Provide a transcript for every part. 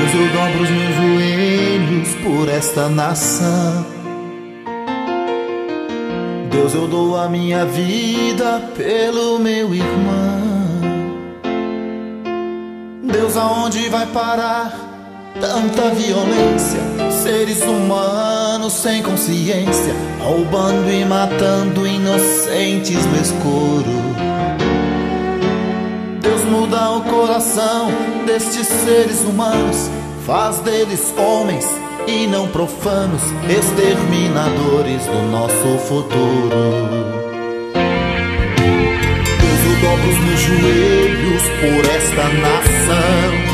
Deus, eu dobro os meus joelhos por esta nação. Deus, eu dou a minha vida pelo meu irmão. Deus, aonde vai parar tanta violência? Seres humanos sem consciência, roubando e matando inocentes no escuro. Deus, muda o coração destes seres humanos, faz deles homens e não profanos, exterminadores do nosso futuro. Deus, eu dobro os meus joelhos por esta nação.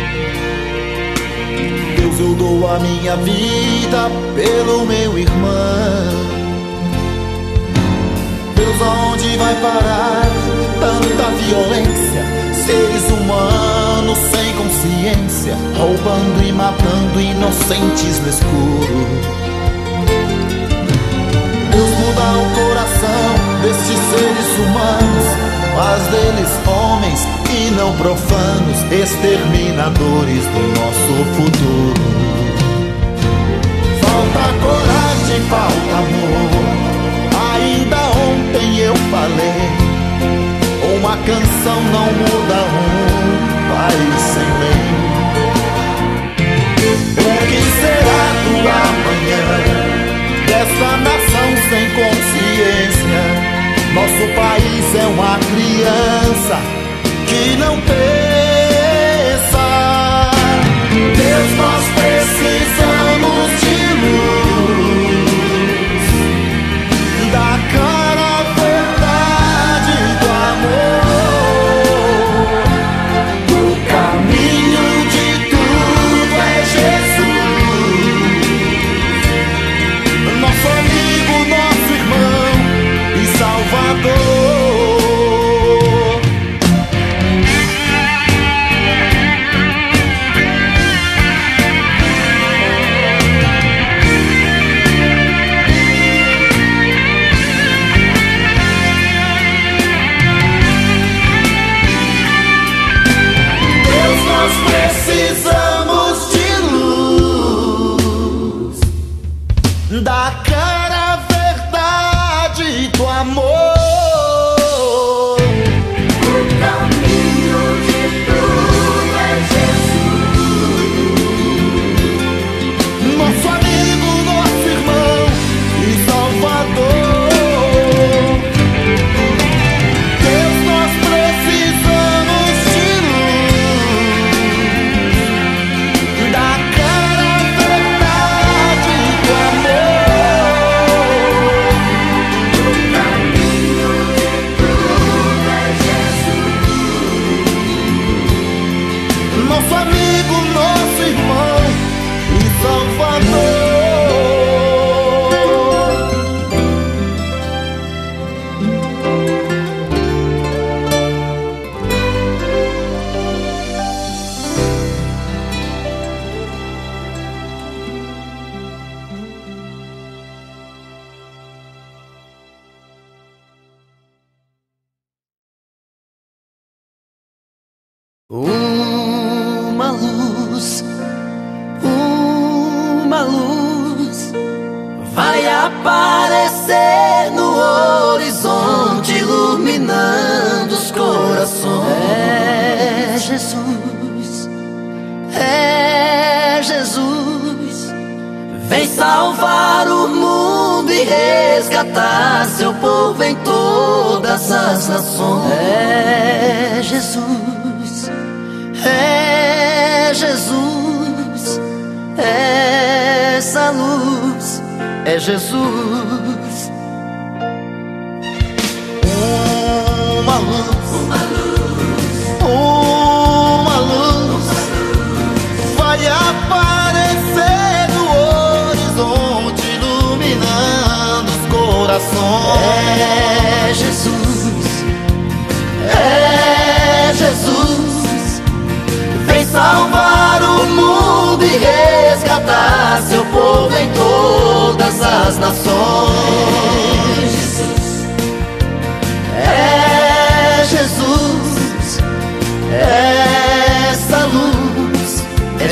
Deus, eu dou a minha vida pelo meu irmão. Deus, aonde vai parar tanta violência? Seres humanos sem consciência, roubando e matando inocentes no escuro. Deus, muda o coração destes seres humanos, faz deles homens e não profanos, exterminadores do nosso futuro. Falta coragem, falta amor. Ainda ontem eu falei, uma canção não muda um país sem lei. O que será do amanhã dessa nação sem consciência? Nosso país é uma criança que não pensa. Deus, nós precisamos de luz, da cara, verdade, do amor. O caminho de tudo é Jesus, nosso amigo, nosso irmão e Salvador. Precisamos de luz, da cara, verdade e do amor. O caminho de tudo é Jesus, nosso amigo, nosso irmão e Salvador. Deus, nós precisamos de luz, da cara, verdade do amor. O caminho de tudo é Jesus, nosso amigo, nosso irmão e Salvador. Uma luz vai aparecer no horizonte, iluminando os corações. É Jesus, é Jesus, vem salvar o mundo e resgatar seu povo em todas as nações. É Jesus, é Jesus, essa luz é Jesus. Uma luz, uma luz vai aparecer no horizonte, iluminando os corações. É Jesus, é Jesus, vem salvar o mundo e resgatar seu povo em todas as nações. É Jesus,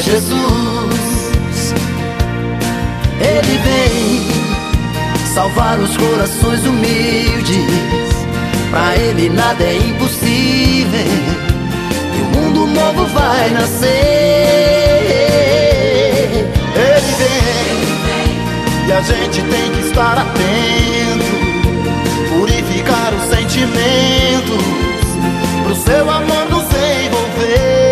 Jesus. Ele vem salvar os corações humildes. Pra Ele nada é impossível, e um mundo novo vai nascer. Ele vem, e a gente tem que estar atento, purificar os sentimentos, pro seu amor nos envolver.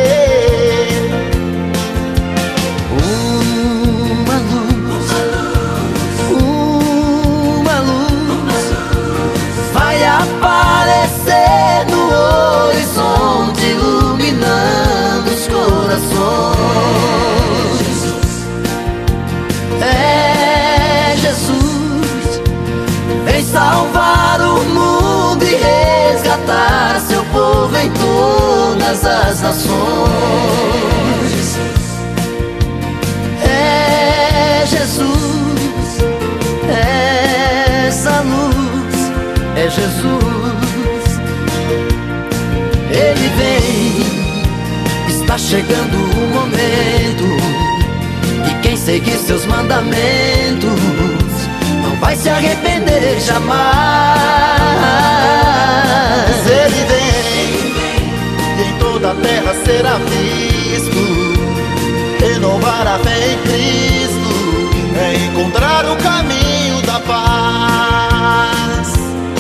Uma luz vai aparecer no horizonte, iluminando os corações. É Jesus, vem salvar o mundo e resgatar seu povo em todas as nações. É Jesus, essa luz é Jesus. Ele vem, está chegando o momento, e quem seguir seus mandamentos não vai se arrepender jamais. Ele vem, e em toda a terra será visto, renovar a fé em Cristo, é encontrar o caminho da paz.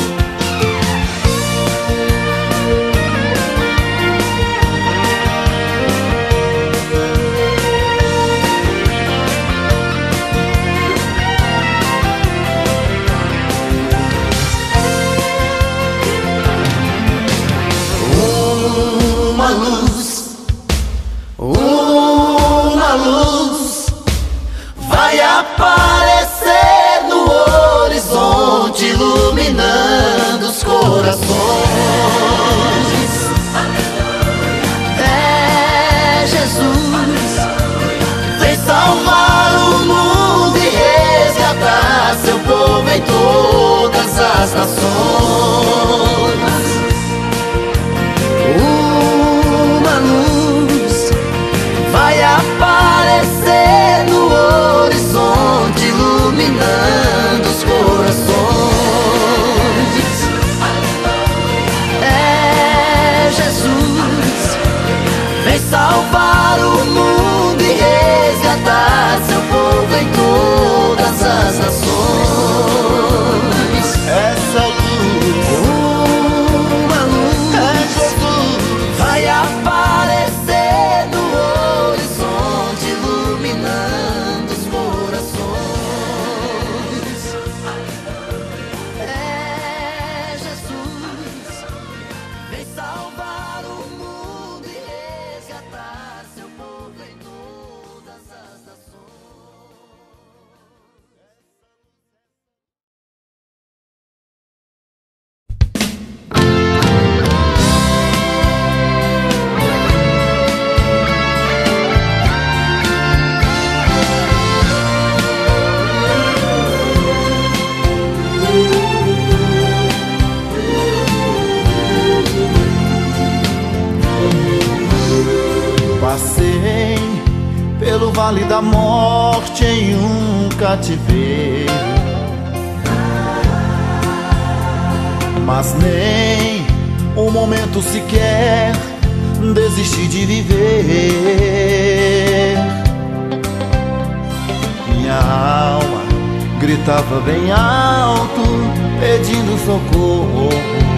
Uma luz vai aparecer no horizonte, iluminando os corações. É Jesus, vem salvar o mundo e resgatar seu povo em todas as nações. Uma luz vai aparecer no horizonte, iluminando os corações. É Jesus, vem salvar o mundo e resgatar seu povo em todas as nações. Essa luz, Uma luz é Jesus, vai aparecer no horizonte, iluminando os corações. É Jesus, vem salvar o mundo e resgatar seu povo em todas as nações. passei pelo vale da morte em um cativeiro, mas nem um momento sequer desisti de viver. Minha alma gritava bem alto, pedindo socorro,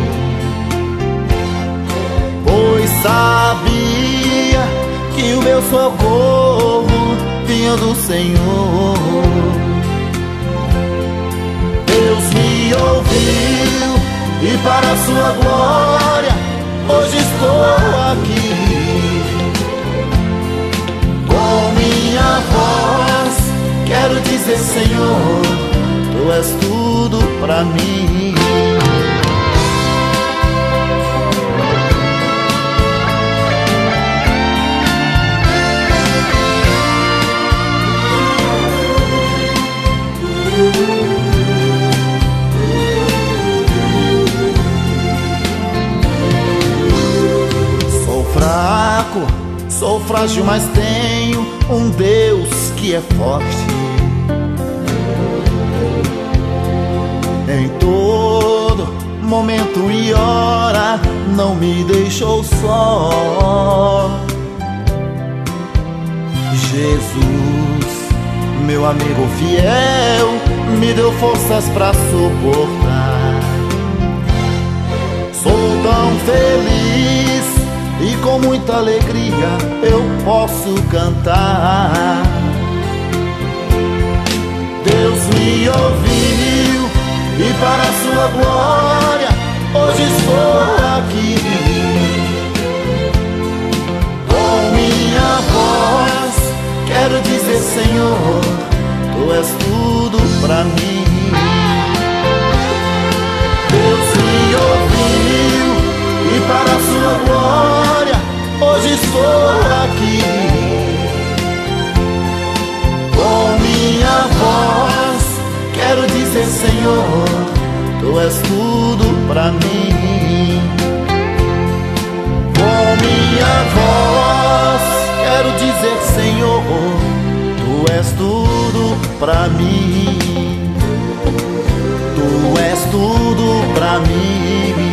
pois sabia que o meu socorro vinha do Senhor. Deus me ouviu e para a sua glória hoje estou aqui. Com minha voz quero dizer: Senhor, Tu és tudo pra mim. Sou fraco Sou frágil, mas tenho um Deus que é forte. Em todo momento e hora não me deixou só. Jesus, meu amigo fiel, me deu forças pra suportar. Sou tão feliz e com muita alegria eu posso cantar. Deus me ouviu e para a sua glória hoje estou aqui. Com minha voz quero dizer: Senhor, Tu és tudo pra mim. Deus me ouviu e para a sua glória hoje estou aqui. Com minha voz quero dizer: Senhor, Tu és tudo pra mim. Com minha voz quero dizer: Senhor, Tu és tudo pra mim. Tu és tudo pra mim.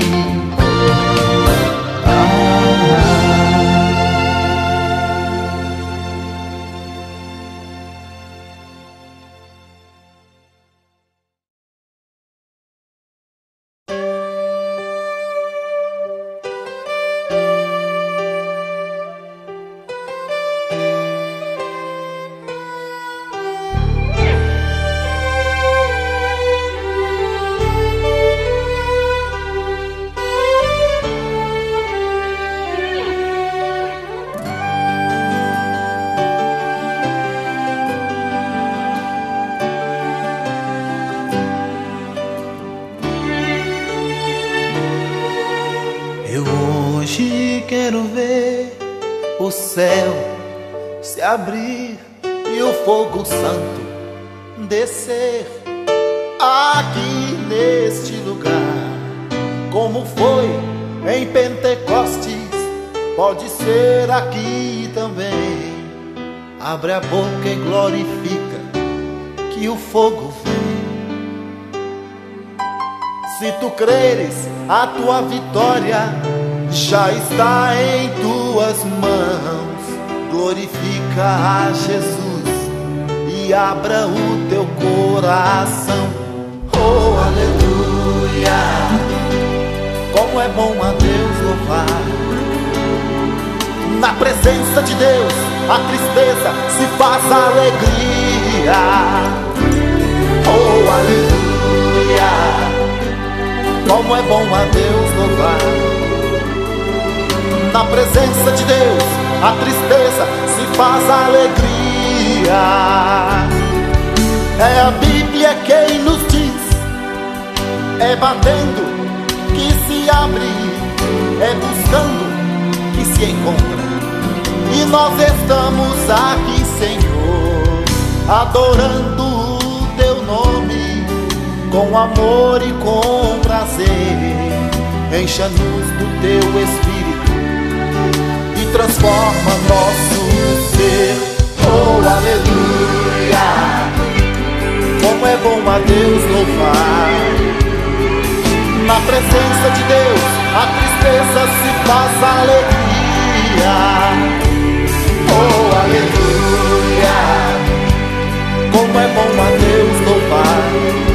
Quero ver o céu se abrir e o fogo santo descer aqui neste lugar. Como foi em Pentecostes, pode ser aqui também. Abre a boca e glorifica que o fogo vem. Se tu creres, a tua vitória já está em tuas mãos. Glorifica a Jesus e abra o teu coração. Oh, aleluia! Como é bom a Deus louvar. Na presença de Deus a tristeza se faz alegria. Oh, aleluia! Como é bom a Deus louvar. Na presença de Deus a tristeza se faz alegria. É a Bíblia quem nos diz: é batendo que se abre, é buscando que se encontra. E nós estamos aqui, Senhor, adorando o Teu nome com amor e com prazer. Encha-nos do Teu Espírito e transforma nosso ser. Oh, aleluia! Como é bom a Deus louvar. Na presença de Deus a tristeza se faz alegria. Oh, aleluia! Como é bom a Deus louvar.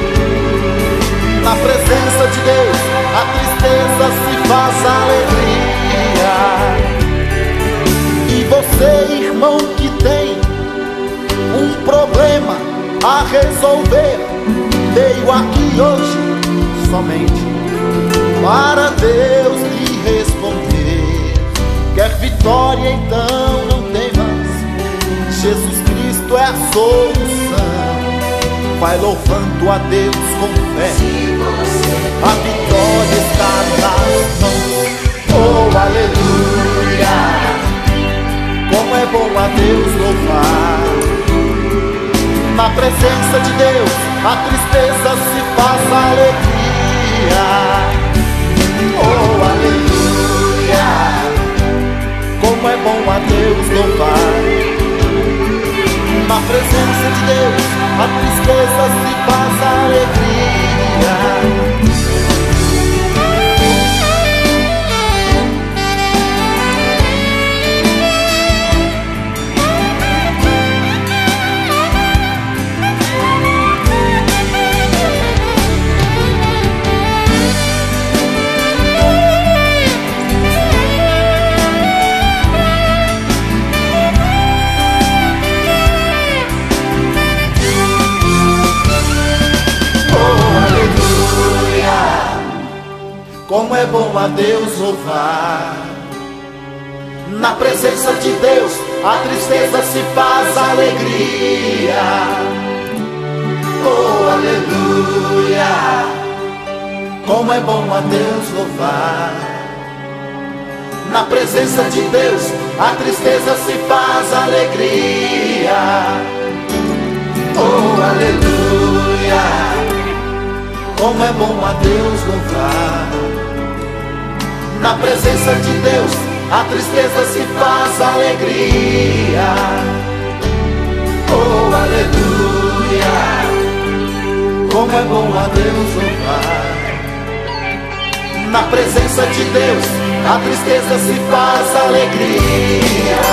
Na presença de Deus a tristeza se faz alegria. E você, irmão, que tem um problema a resolver, veio aqui hoje somente para Deus lhe responder. Quer vitória, então não temas, Jesus Cristo é a solução. Vai louvando a Deus com fé, a vitória está nas mãos. Oh, aleluia! Como é bom a Deus louvar. Na presença de Deus a tristeza se faz alegria. Oh, aleluia! Como é bom a Deus louvar. Na presença de Deus, a tristeza se faz alegria. Como é bom a Deus louvar. Na presença de Deus, a tristeza se faz alegria. Oh, aleluia. Como é bom a Deus louvar. Na presença de Deus, a tristeza se faz alegria. Oh, aleluia. Como é bom a Deus louvar. Na presença de Deus, a tristeza se faz alegria. Oh, aleluia. Como é bom a Deus louvar. Na presença de Deus, a tristeza se faz alegria.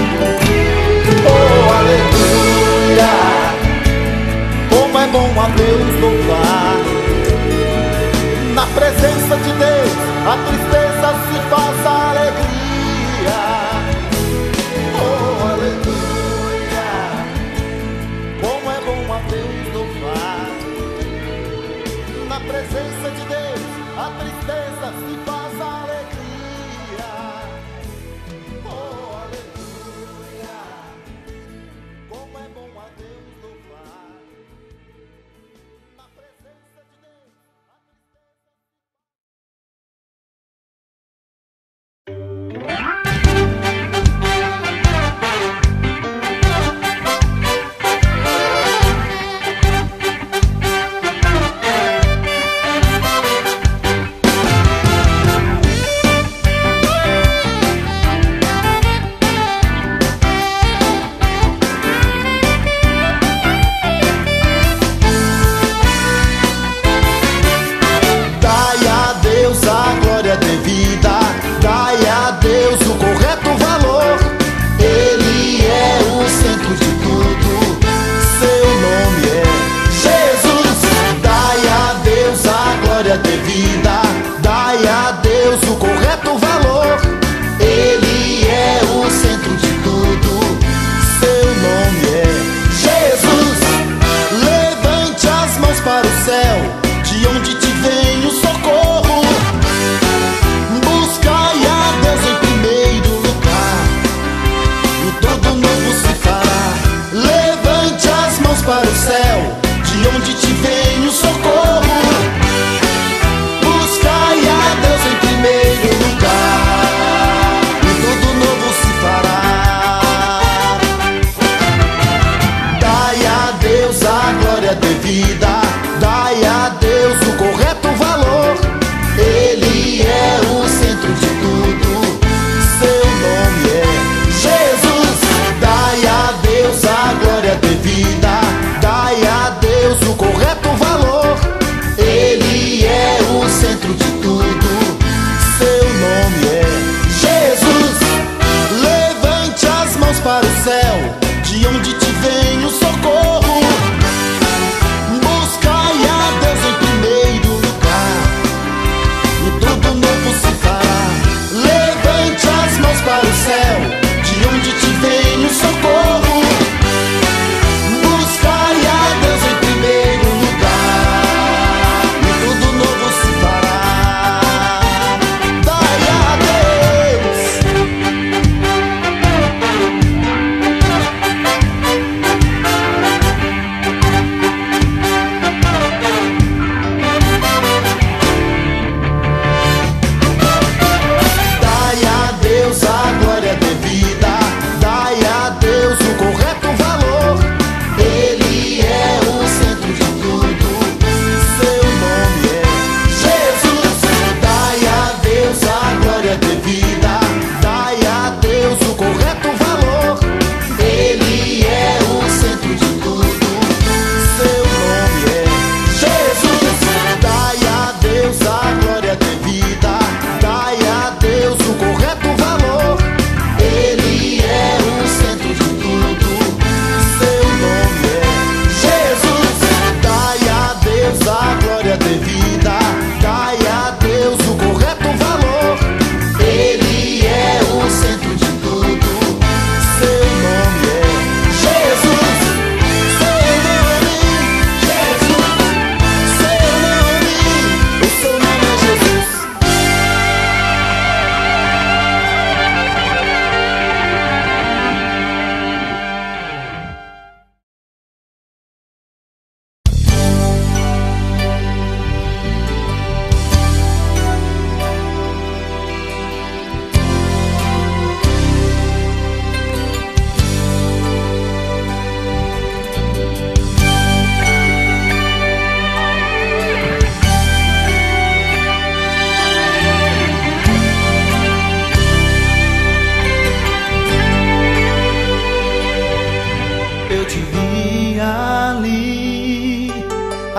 Oh, aleluia. Como é bom a Deus louvar. Na presença de Deus, a tristeza se faz alegria. Oh, aleluia. Como é bom a Deus louvar. Na presença de Deus, a tristeza se faz alegria. Oh, aleluia. Como é bom a Deus louvar. Na presença de Deus. para o céu, de onde te vem o socorro.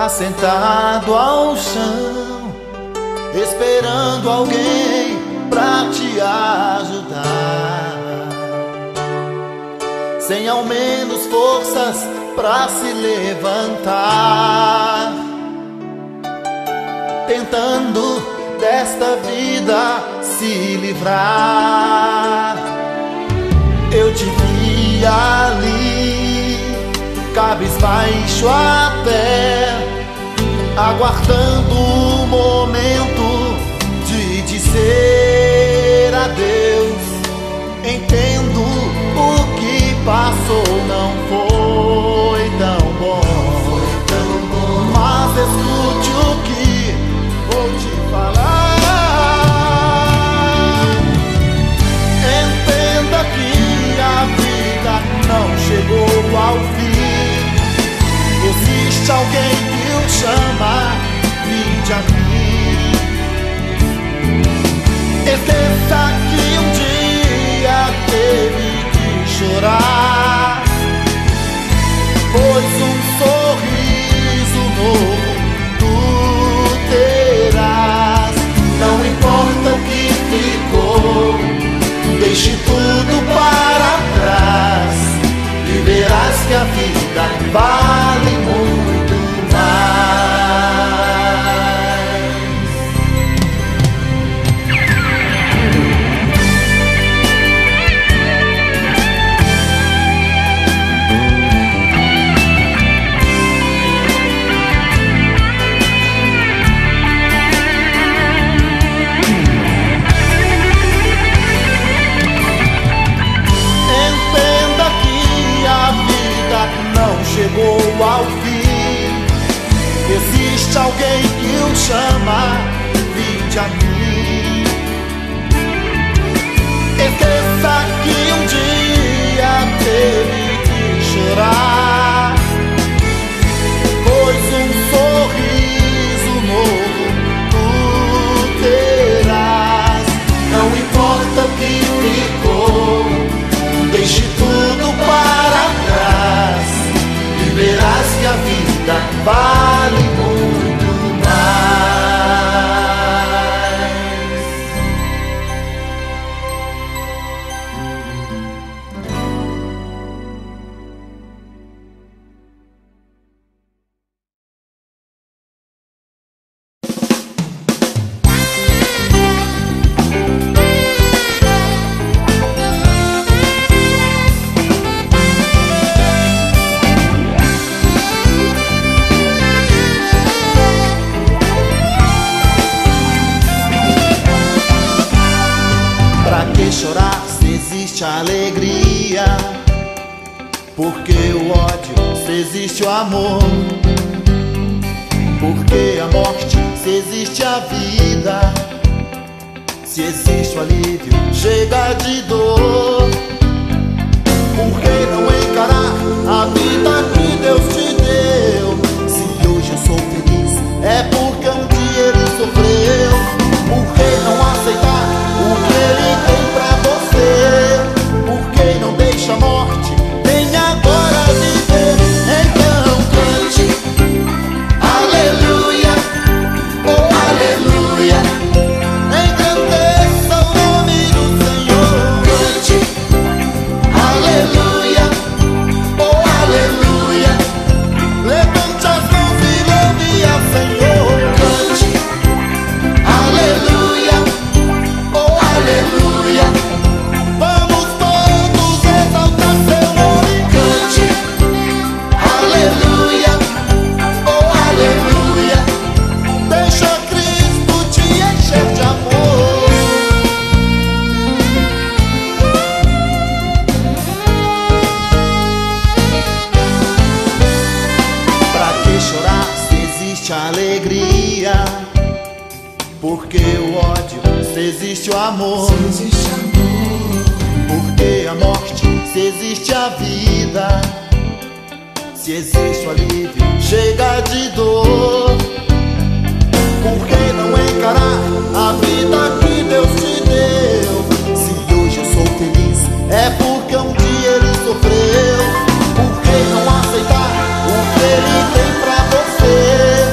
assentado ao chão, esperando alguém pra te ajudar, sem ao menos forças pra se levantar, tentando desta vida se livrar. Eu te vi ali, cabisbaixo até, aguardando o momento de dizer adeus. Entendo o que passou não foi tão bom, mas escute o que vou te falar. Entenda que a vida não chegou ao fim. Existe alguém que o chama, vinde a mim. Esqueça que um dia teve que chorar, pois um sorriso novo tu terás. Não importa o que ficou, deixe tudo para trás e verás que a vida vale muito chegou ao fim. Existe alguém que o chama, vinde a mim. Esqueça que um dia teve que chorar, pois um sorriso novo tu terás. Não importa o que ficou, deixe tudo para trás, verás que a vida vale muito chorar se existe alegria, porque o ódio se existe o amor, porque a morte se existe a vida, se existe o alívio chega de dor. Por que não encarar a vida que Deus te deu? Se hoje eu sou feliz é porque um dia ele sofreu. Por que não aceitar o que ele tem pra você? Por que não deixa a morte nem agora viver? Então cante aleluia, oh aleluia, engrandeça o nome do Senhor. Cante aleluia, oh aleluia, levante as mãos e louve ao Senhor. Cante aleluia, oh aleluia, vamos todos exaltar seu nome. Cante aleluia, oh aleluia, deixa Cristo te encher de amor. Pra que chorar se existe alegria? Porque o ódio se existe o amor, porque a morte se existe a vida, se existe o alívio chega de dor. Por que não encarar a vida que Deus te deu? Se hoje eu sou feliz é porque um dia ele sofreu. Por que não aceitar o que ele tem pra você?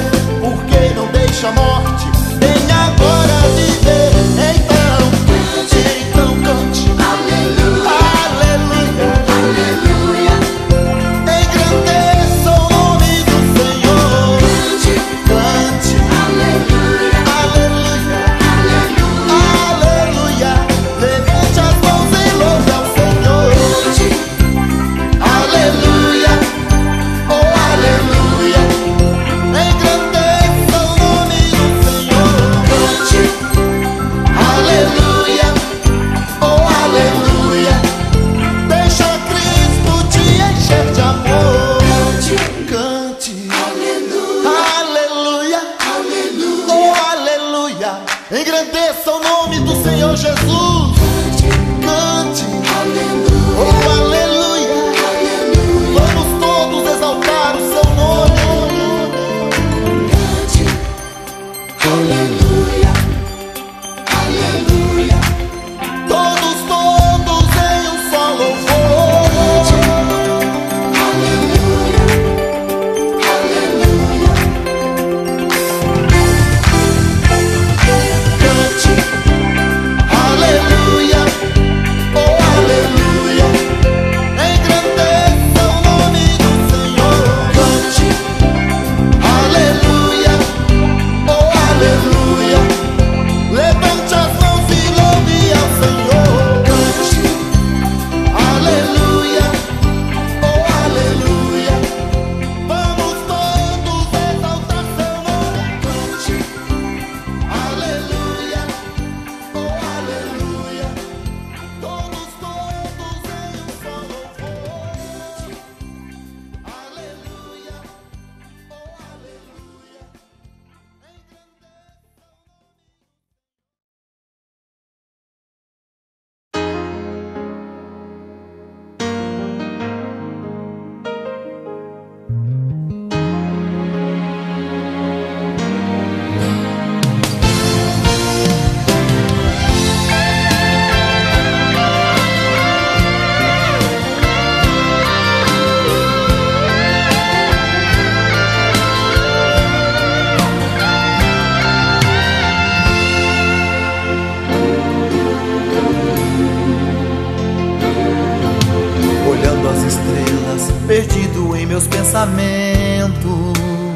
as estrelas, perdido em meus pensamentos.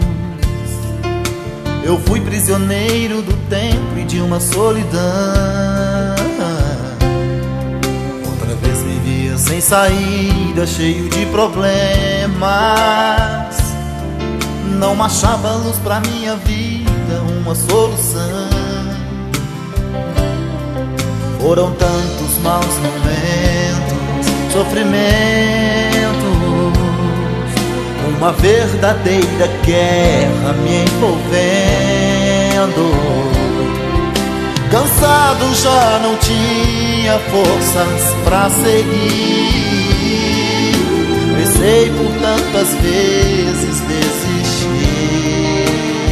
Eu fui prisioneiro do tempo e de uma solidão. Outra vez me via sem saída, cheio de problemas. Não achava luz pra minha vida, uma solução. Foram tantos maus momentos, sofrimentos, uma verdadeira guerra me envolvendo. Cansado, já não tinha forças pra seguir. Pensei por tantas vezes desistir,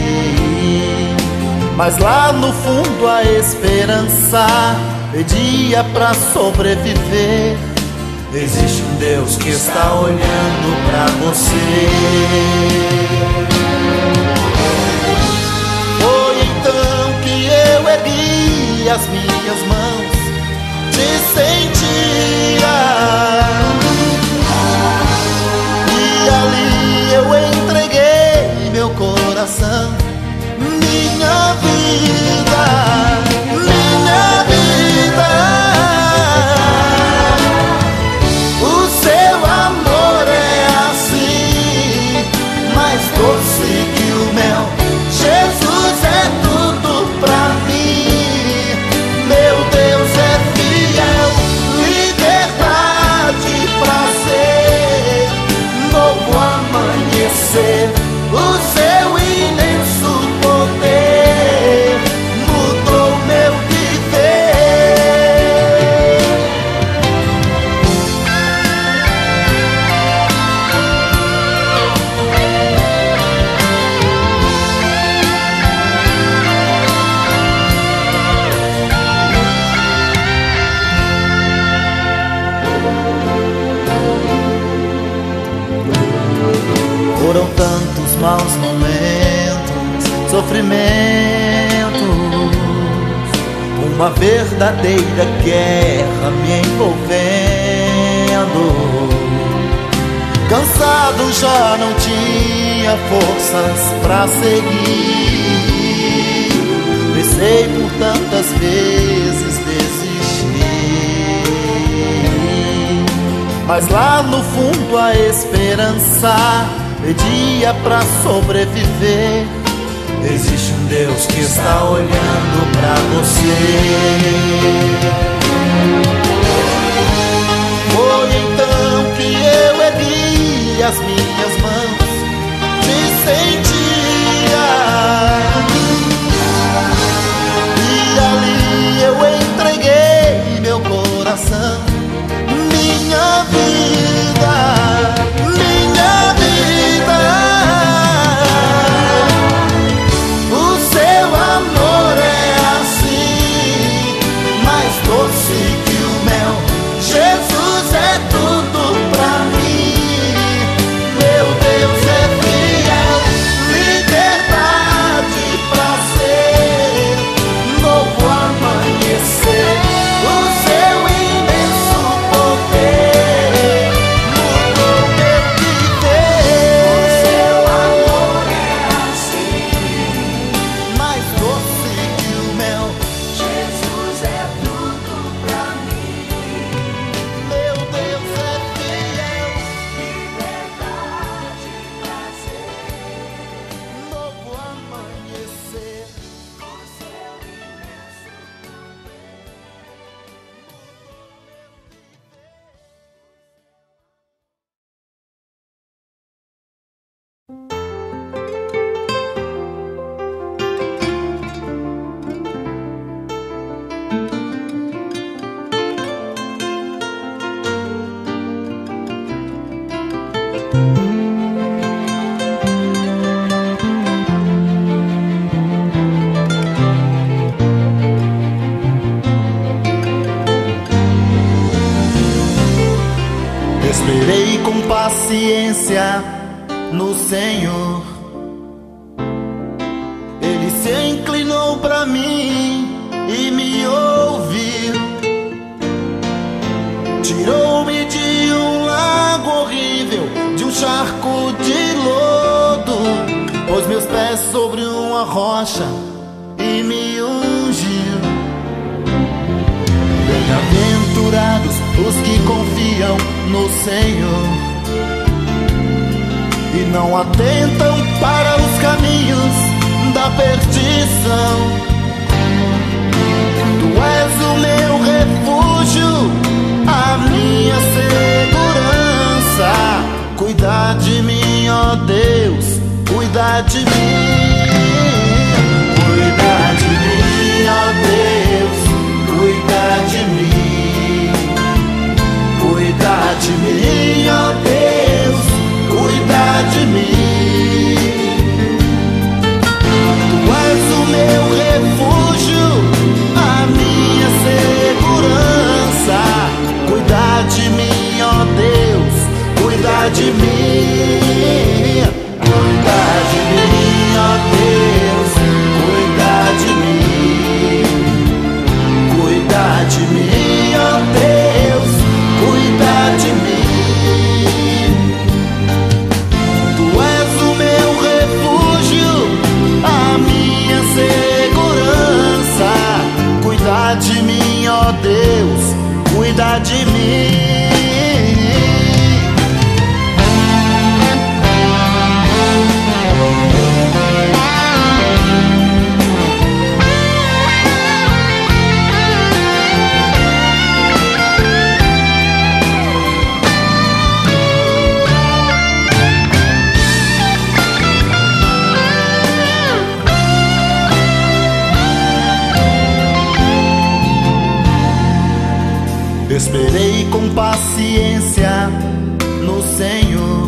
mas lá no fundo a esperança pedia pra sobreviver. Existe um Deus que está olhando pra você. Foi então que eu ergui as minhas mãos, te sentia, e ali eu entreguei meu coração, minha vida, minha vida. O seu amor é assim, mais doce que o mel. Jesus é tudo pra mim. Meu Deus é fiel, liberdade, prazer, novo amanhecer. O seu imenso poder mudou meu viver. Foram tantos maus momentos, sofrimentos, uma verdadeira guerra me envolvendo. Cansado, já não tinha forças pra seguir. Pensei por tantas vezes desistir, mas lá no fundo a esperança pedia pra sobreviver. Existe um Deus que está olhando pra você. Foi então que eu ergui as minhas mãos, te sentia, e ali eu entreguei meu coração, minha vida, minha vida. O seu amor é assim, mais doce que o mel. Jesus é tudo pra mim. Meu Deus é fiel, liberdade, prazer, novo amanhecer. O seu imenso poder mudou meu viver. O seu amor é assim, mais doce que o mel. Jesus é tudo pra mim. Meu Deus é fiel, liberdade, prazer, novo amanhecer. O seu imenso esperei com paciência no Senhor. Ele se inclinou pra mim e me ouviu. Tirou-me de um lago charco de lodo, pôs meus pés sobre uma rocha e me ungiu. Bem-aventurados os que confiam no Senhor e não atentam para os caminhos da perdição. Tu és o meu refúgio, a minha segurança. Cuida de mim, ó Deus, cuida de mim. Cuida de mim, ó Deus, cuida de mim. Cuida de mim, ó Deus, cuida de mim. Tu és o meu refúgio, a minha segurança. Cuida de mim, ó Deus, cuida de mim. Cuida de mim, ó Deus, cuida de mim. Cuida de mim, ó Deus, cuida de mim. Tu és o meu refúgio, a minha segurança. Cuida de mim, ó Deus, cuida de mim. Esperei com paciência no Senhor.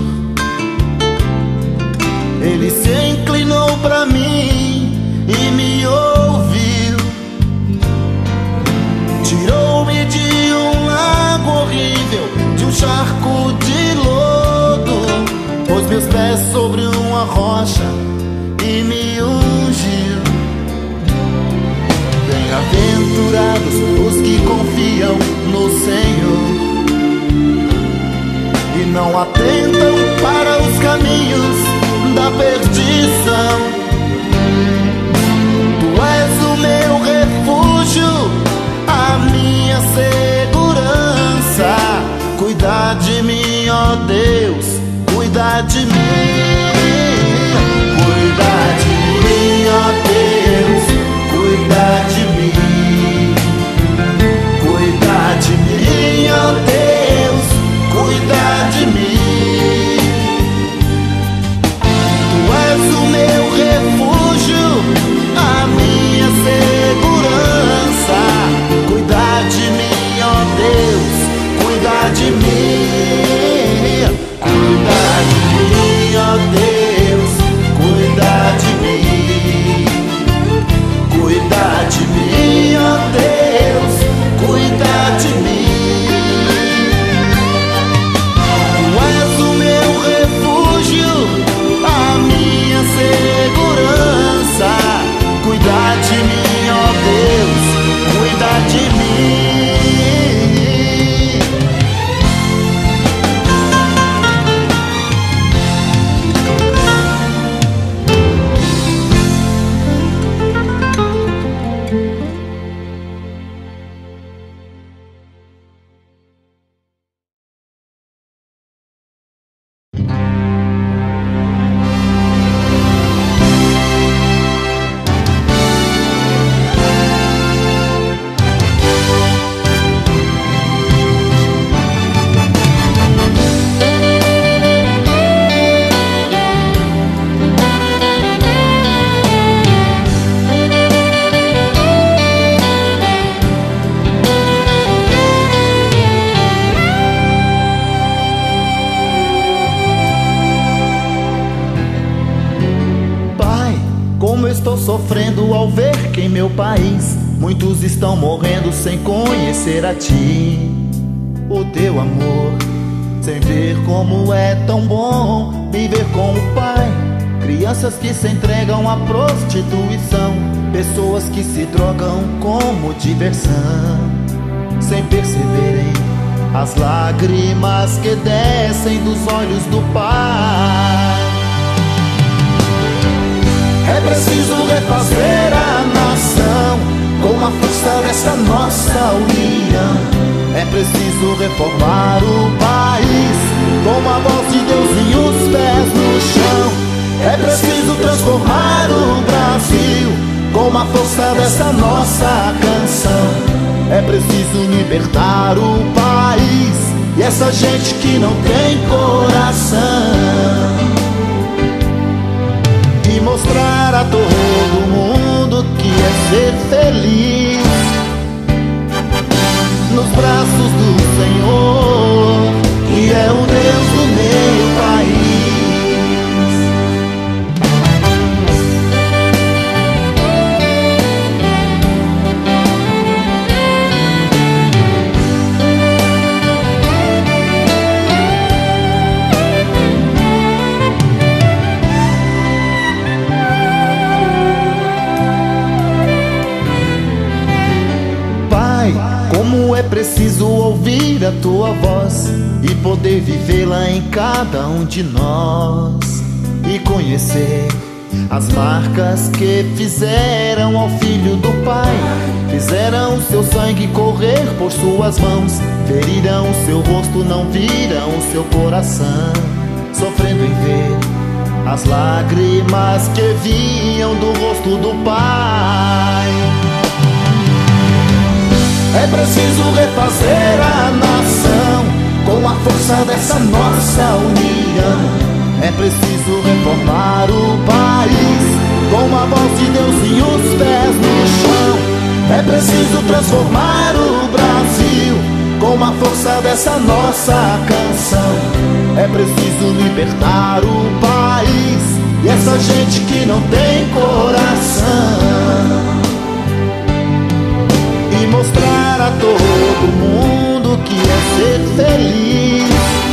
Ele se inclinou para mim e me ouviu. Tirou-me de um lago horrível, de um charco de lodo, pôs meus pés sobre uma rocha e me ungiu. Bem-aventurados os que confiam no Senhor e não atentam para os caminhos da perdição. Tu és o meu refúgio, a minha segurança. Cuida de mim, ó Deus, cuida de mim. Cuida de mim, ó Deus, cuida de mim. Cuida de mim, ó Deus, cuida de mim. Tu és o meu refúgio, a minha segurança. Cuida de mim, ó Deus, cuida de mim. Cuida de mim, ó Deus, cuida de mim. Cuida de mim, ó Deus, cuida de mim. Tu és o meu refúgio, a minha segurança. Cuida de mim, ó Deus, cuida de mim. Estou sofrendo ao ver que em meu país muitos estão morrendo sem conhecer a Ti, o Teu amor, sem ver como é tão bom viver com o Pai. Crianças que se entregam à prostituição, pessoas que se drogam como diversão, sem perceberem as lágrimas que descem dos olhos do Pai. É preciso refazer a nação com a força dessa nossa união. É preciso reformar o país com a voz de Deus e os pés no chão. É preciso transformar o Brasil com a força dessa nossa canção. É preciso libertar o país e essa gente que não tem coração, e mostrar a todo mundo que é ser feliz nos braços do Senhor, que é o Deus do meu país. Como é preciso ouvir a tua voz e poder vivê-la em cada um de nós, e conhecer as marcas que fizeram ao Filho do Pai, fizeram seu sangue correr por suas mãos, feriram o seu rosto, não viram o seu coração, sofrendo em ver as lágrimas que vinham do rosto do Pai. É preciso refazer a nação com a força dessa nossa união. É preciso reformar o país com a voz de Deus e os pés no chão. É preciso transformar o Brasil com a força dessa nossa canção. É preciso libertar o país e essa gente que não tem coração, e mostrar a todo mundo que é ser feliz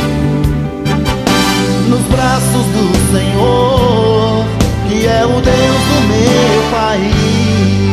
nos braços do Senhor, que é o Deus do meu país.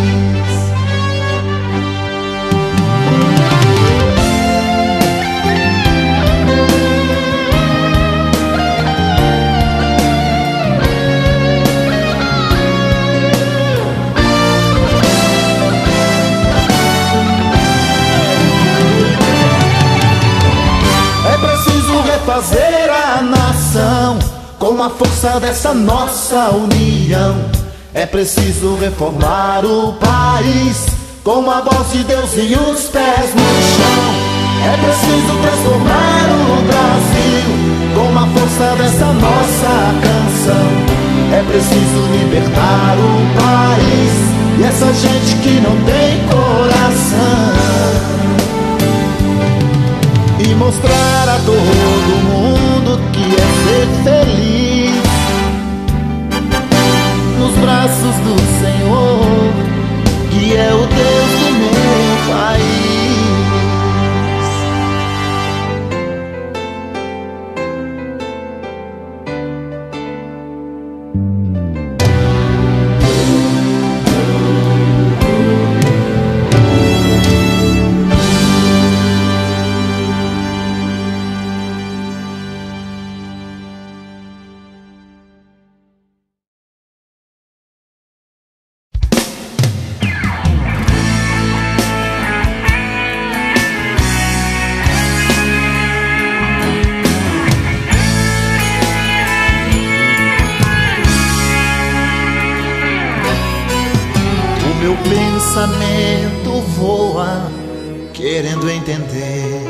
Fazer a nação com a força dessa nossa união. É preciso reformar o país com a voz de Deus e os pés no chão. É preciso transformar o Brasil com a força dessa nossa canção. É preciso libertar o país e essa gente que não tem coração, e mostrar a todo mundo que é ser feliz nos braços do Senhor, que é o Deus do meu país. Meu pensamento voa querendo entender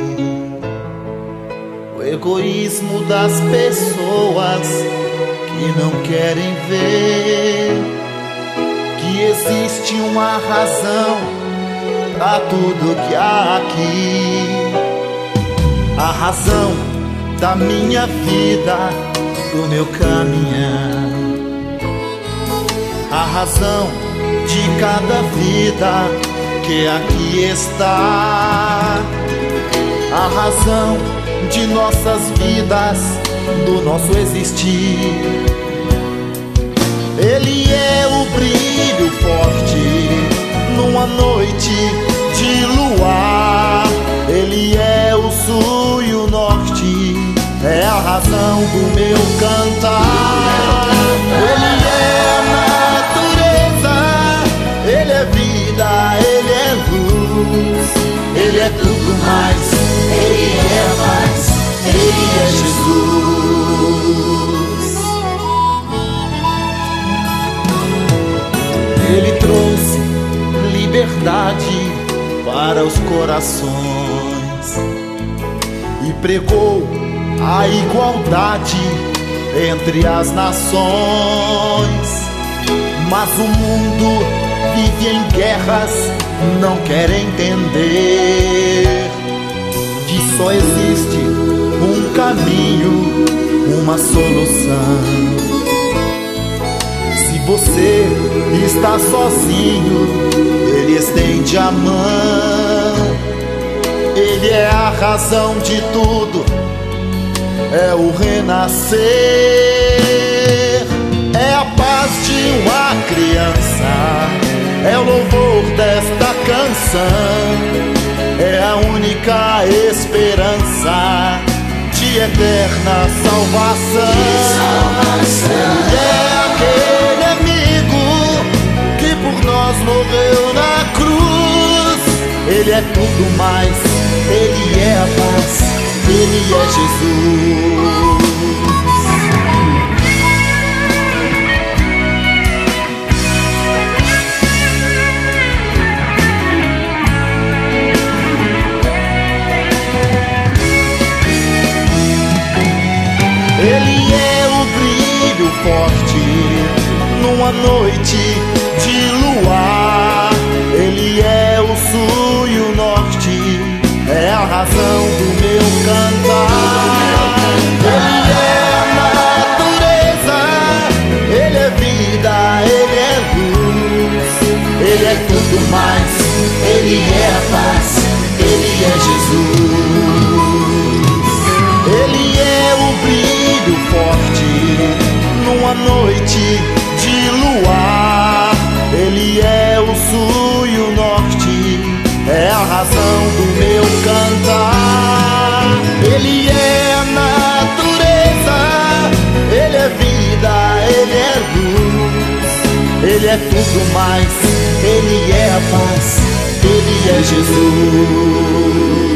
o egoísmo das pessoas que não querem ver que existe uma razão pra tudo que há aqui. A razão da minha vida, do meu caminhar, a razão de cada vida que aqui está, a razão de nossas vidas, do nosso existir. Ele é o brilho forte numa noite de luar. Ele é o sul e o norte, é a razão do meu cantar. Ele é a natureza, Ele é vida, Ele é luz, Ele é tudo mais, Ele é a paz, Ele é Jesus. Ele trouxe liberdade para os corações e pregou a igualdade entre as nações. Mas o mundo vive em guerras, não quer entender que só existe um caminho, uma solução. Se você está sozinho, Ele estende a mão. Ele é a razão de tudo, é o renascer, é a paz de uma criança, é o louvor desta canção, é a única esperança de eterna salvação. Ele é aquele amigo que por nós morreu na cruz. Ele é tudo mais, Ele é a paz, Ele é Jesus. Ele é o brilho forte numa noite de luar. Ele é o sul e o norte, é a razão do meu cantar. Ele é a natureza, Ele é vida, Ele é luz, Ele é tudo mais, Ele é a paz, Ele é Jesus. Ele é o brilho forte numa noite de luar. Ele é o sul e o norte, é a razão do meu cantar. Ele é a natureza, Ele é vida, Ele é luz, Ele é tudo mais, Ele é a paz, Ele é Jesus.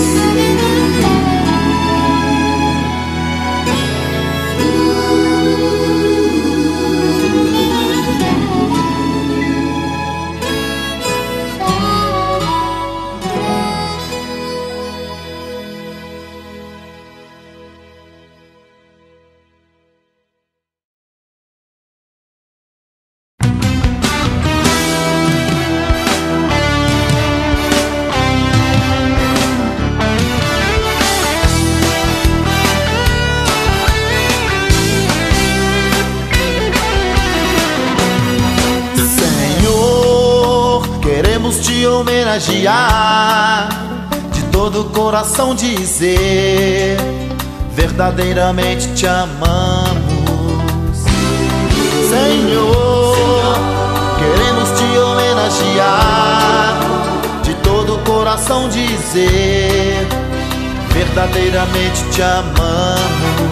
Te homenagear, de todo o coração dizer, verdadeiramente te amamos, Senhor. Queremos te homenagear, de todo o coração dizer, verdadeiramente te amamos,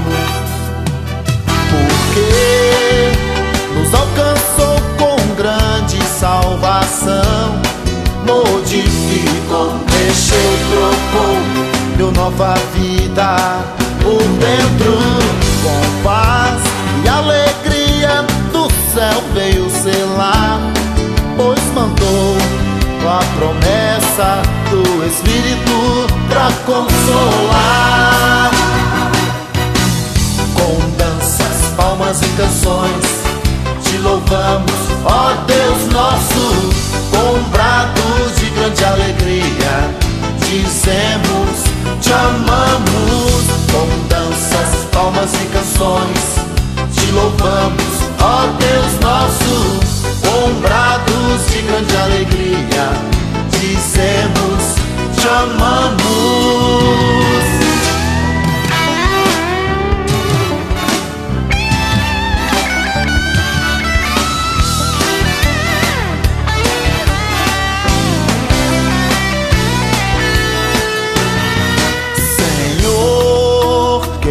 porque nos alcançou com grande salvação. Modificou, mexeu, trocou, deu nova vida por dentro. Com paz e alegria do céu veio selar, pois mandou a promessa do Espírito pra consolar. Com danças, palmas e canções te louvamos, ó Deus nosso. Com brados de grande alegria dizemos, te amamos. Com danças, palmas e canções te louvamos, ó Deus nosso. Com brados de grande alegria dizemos, te amamos.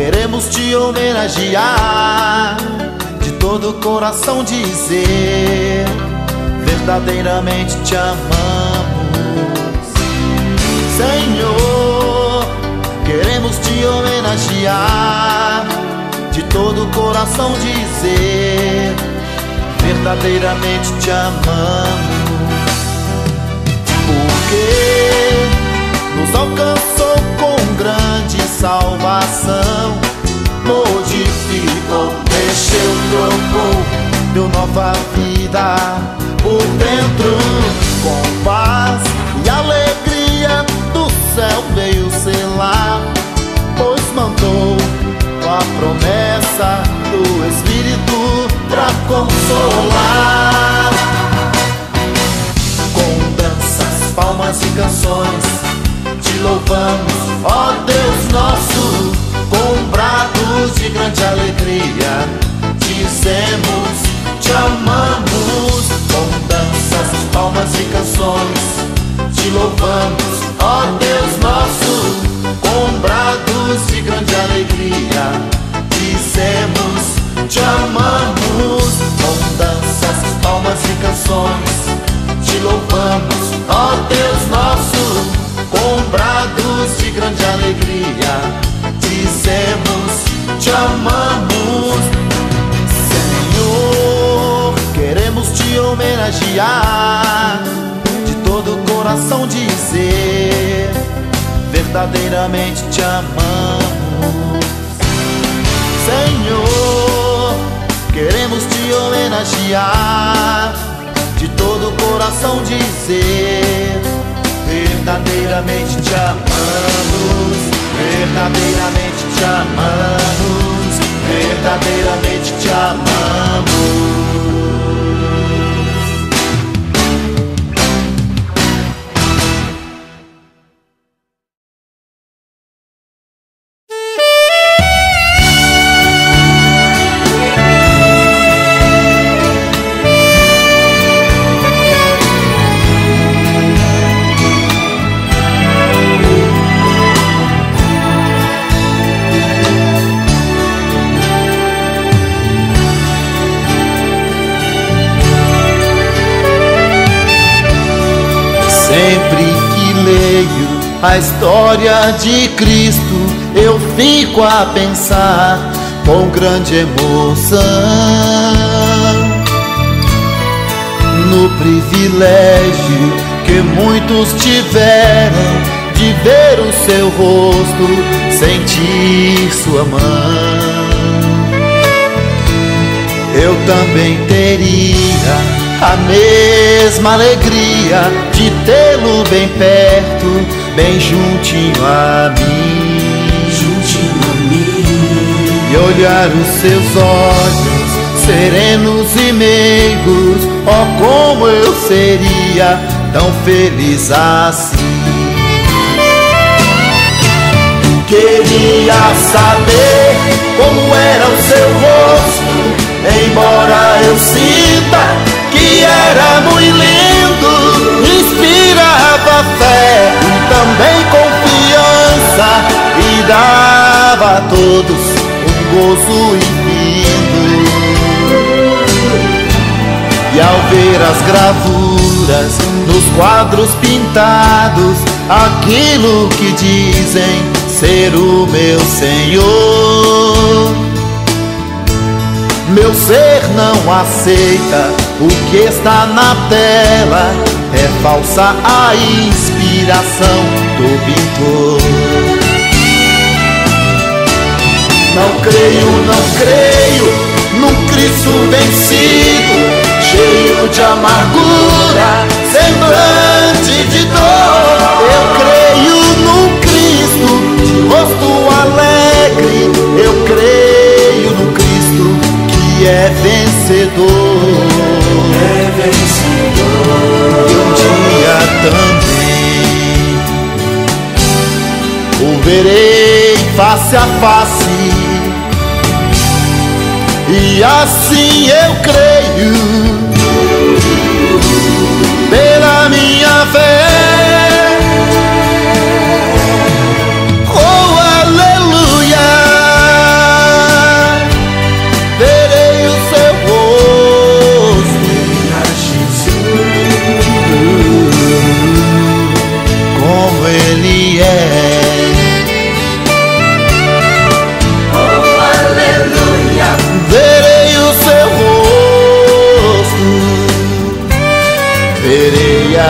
queremos te homenagear, de todo o coração dizer, verdadeiramente te amamos. Senhor, queremos te homenagear, de todo o coração dizer, verdadeiramente te amamos. Porque nos alcançou com grande salvação, modificou, mexeu, trocou, deu nova vida por dentro. Com paz e alegria do céu veio selar, pois mandou a promessa do Espírito pra consolar. Com danças, palmas e canções te louvamos, ó Deus nosso, com brados de grande alegria dizemos te amamos. Com danças, palmas e canções te louvamos, ó Deus nosso, com brados de grande alegria dizemos te amamos. Com danças, palmas e canções te louvamos, ó Deus nosso, com brados de grande alegria dizemos te amamos. Senhor, queremos te homenagear, de todo o coração dizer, verdadeiramente te amamos. Senhor, queremos te homenagear, de todo o coração dizer, verdadeiramente te amamos, verdadeiramente te amamos, verdadeiramente te amamos. Sempre que leio a história de Cristo, eu fico a pensar com grande emoção no privilégio que muitos tiveram de ver o seu rosto, sentir sua mão. Eu também teria a mesma alegria de tê-lo bem perto, bem juntinho a mim, e olhar os seus olhos serenos e meigos. Oh, como eu seria tão feliz assim. Queria saber como era o seu rosto, embora eu sinta que era muito lindo, inspirava fé e também confiança, e dava a todos um gozo infinito. E ao ver as gravuras nos quadros pintados, aquilo que dizem ser o meu Senhor, meu ser não aceita o que está na tela, é falsa a inspiração do pintor. Não creio num Cristo vencido, cheio de amargura, semblante de dor. Eu creio num Cristo de rosto alegre, eu creio no Cristo que é vencedor. E um dia também o verei face a face, e assim eu creio pela minha fé. Oh, aleluia!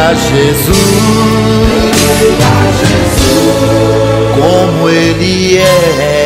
Jesus como Ele é.